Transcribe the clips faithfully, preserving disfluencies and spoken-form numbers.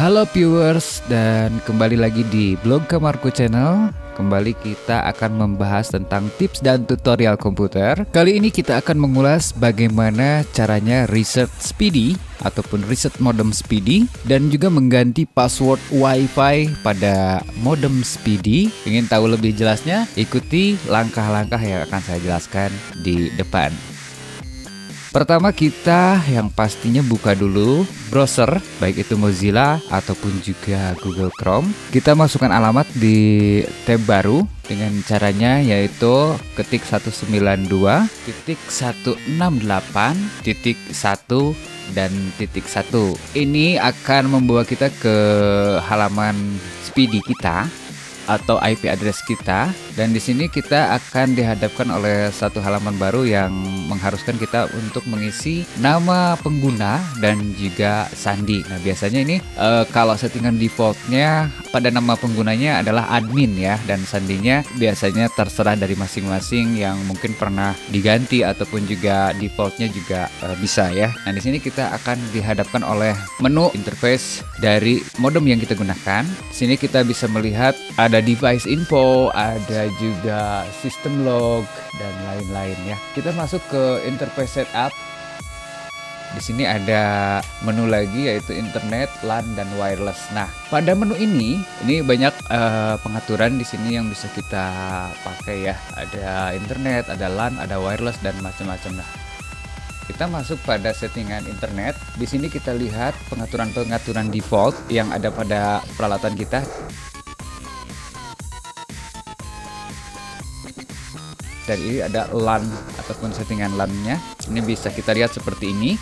Halo viewers, dan kembali lagi di blog Kamarku Channel. Kembali kita akan membahas tentang tips dan tutorial komputer. Kali ini kita akan mengulas bagaimana caranya reset speedy ataupun reset modem speedy dan juga mengganti password WiFi pada modem speedy. Ingin tahu lebih jelasnya? Ikuti langkah-langkah yang akan saya jelaskan di depan. Pertama, kita yang pastinya buka dulu browser, baik itu Mozilla ataupun juga Google Chrome. Kita masukkan alamat di tab baru dengan caranya yaitu ketik seratus sembilan puluh dua titik seratus enam puluh delapan titik satu dan titik satu. Ini akan membawa kita ke halaman speedy kita atau I P address kita, dan di sini kita akan dihadapkan oleh satu halaman baru yang mengharuskan kita untuk mengisi nama pengguna dan juga sandi. Nah, biasanya ini e, kalau settingan defaultnya pada nama penggunanya adalah admin ya, dan sandinya biasanya terserah dari masing-masing yang mungkin pernah diganti ataupun juga defaultnya juga e, bisa ya. Nah, di sini kita akan dihadapkan oleh menu interface dari modem yang kita gunakan. Di sini kita bisa melihat ada device info, ada juga system log dan lain-lain ya. Kita masuk ke interface setup. Di sini ada menu lagi yaitu internet, LAN dan wireless. Nah, pada menu ini ini banyak uh, pengaturan di sini yang bisa kita pakai ya. Ada internet, ada LAN, ada wireless dan macam-macam. Nah, kita masuk pada settingan internet. Di sini kita lihat pengaturan-pengaturan default yang ada pada peralatan kita. Dan ini ada LAN ataupun settingan LAN-nya. Ini bisa kita lihat seperti ini.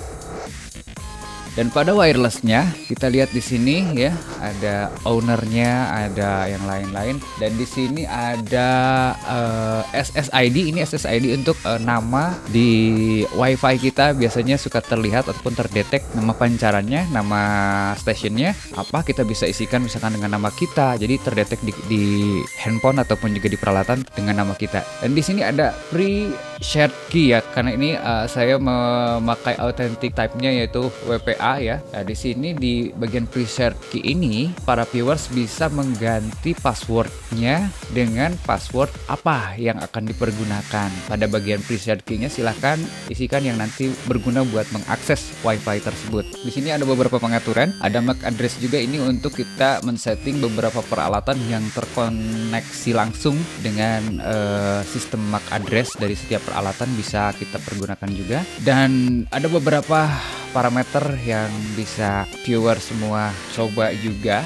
Dan pada wirelessnya kita lihat di sini ya, ada ownernya, ada yang lain-lain, dan di sini ada uh, S S I D. Ini S S I D untuk uh, nama di WiFi kita, biasanya suka terlihat ataupun terdetek nama pancarannya, nama stationnya apa, kita bisa isikan misalkan dengan nama kita, jadi terdetek di, di handphone ataupun juga di peralatan dengan nama kita. Dan di sini ada free shared key ya, karena ini uh, saya memakai authentic type-nya yaitu W P A ya. Nah, di sini di bagian preset key ini para viewers bisa mengganti passwordnya dengan password apa yang akan dipergunakan. Pada bagian preset key-nya silahkan isikan yang nanti berguna buat mengakses WiFi tersebut. Di sini ada beberapa pengaturan, ada M A C address juga, ini untuk kita men-setting beberapa peralatan yang terkoneksi langsung dengan uh, sistem M A C address dari setiap peralatan bisa kita pergunakan juga. Dan ada beberapa parameter yang bisa viewer semua coba juga.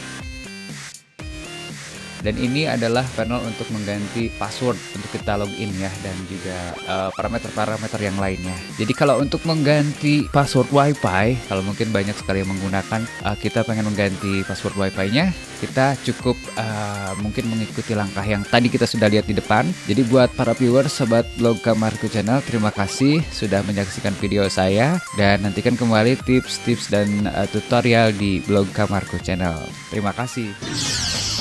Dan ini adalah panel untuk mengganti password untuk kita login ya, dan juga parameter-parameter uh, yang lainnya. Jadi kalau untuk mengganti password WiFi, kalau mungkin banyak sekali yang menggunakan, uh, kita pengen mengganti password WiFi-nya, kita cukup uh, mungkin mengikuti langkah yang tadi kita sudah lihat di depan. Jadi buat para viewers sobat blog Kamarku Channel, terima kasih sudah menyaksikan video saya, dan nantikan kembali tips-tips dan uh, tutorial di blog Kamarku Channel. Terima kasih.